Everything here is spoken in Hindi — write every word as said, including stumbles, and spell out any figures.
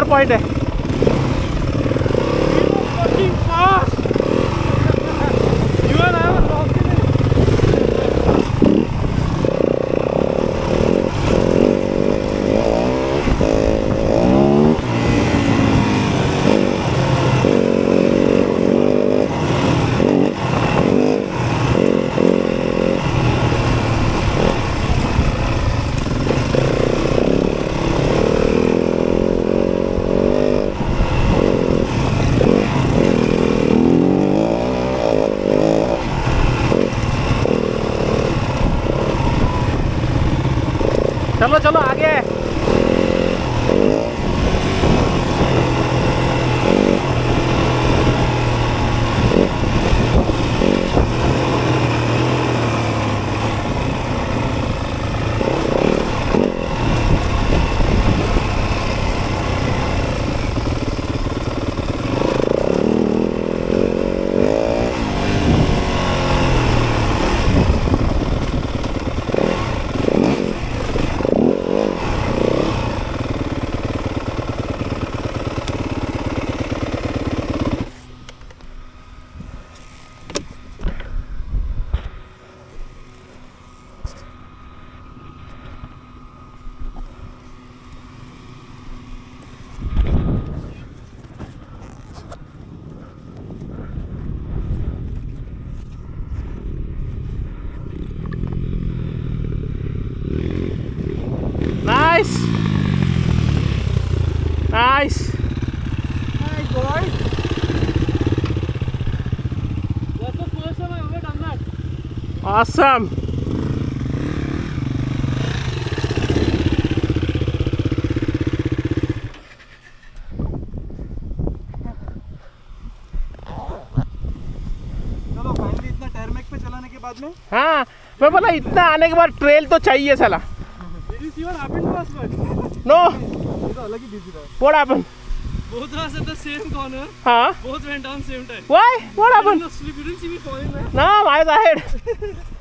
पॉइंट है। चलो चलो आगे। Nice, nice. My God, that's the first time I've ever done that. Awesome. चलो फाइनली इतना टायरमैक पे चलाने के बाद में, हाँ मैं बोला इतना आने के बाद ट्रेल तो चाहिए साला। Did you see what happened to us, but? No. It's a lucky busy था. What happened? Both of us at the same corner. हाँ. Both went down same time. Why? What happened? You didn't see me falling, man. No, I was ahead.